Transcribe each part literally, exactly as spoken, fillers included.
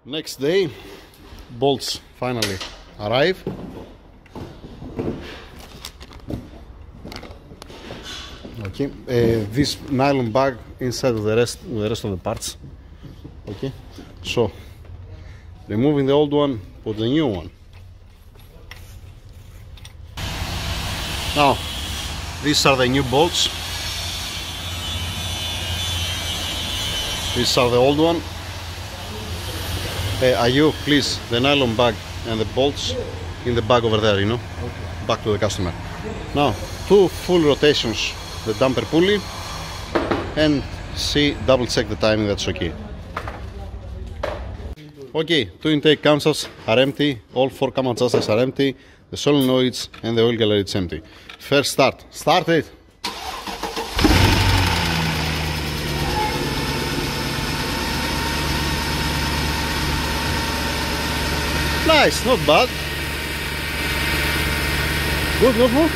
Next day, bolts finally arrive. Okay, uh, this nylon bag inside of the rest, the rest of the parts. Okay, so removing the old one, put the new one. Now, these are the new bolts. These are the old one. Uh, are you, please, the nylon bag and the bolts in the bag over there, you know, okay. Back to the customer. Now, two full rotations, the damper pulley, and see, double check the timing, that's okay. Okay, two intake cancels are empty, all four cam adjusters are empty, the solenoids and the oil gallery is empty. First start, start it! Nice, not bad. Good, good, good.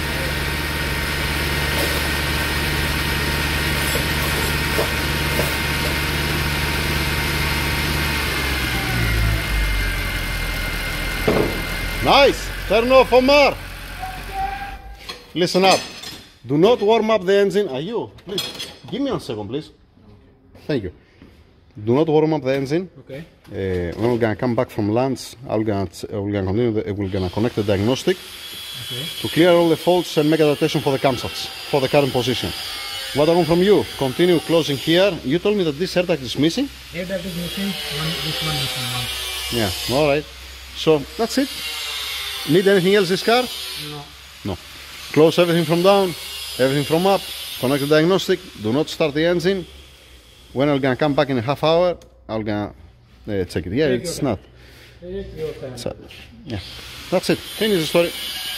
Nice. Turn off, Omar. Listen up. Do not warm up the engine. Are you? Please, give me one second, please. Thank you. Do not warm up the engine. Okay. Uh, when we're gonna come back from lunch, I'm gonna we're gonna continue. The, we're gonna connect the diagnostic okay. To clear all the faults and make adaptation for the camshafts for the current position. What I want from you? Continue closing here. You told me that this airbag is missing. Airbag is missing. One, this one missing. One. Yeah. All right. So that's it. Need anything else this car? No. No. Close everything from down, everything from up. Connect the diagnostic. Do not start the engine. When I'm gonna come back in a half hour, I'm gonna uh, check it. Yeah, Take it's not. Take your time. So, yeah, that's it. Finish the story.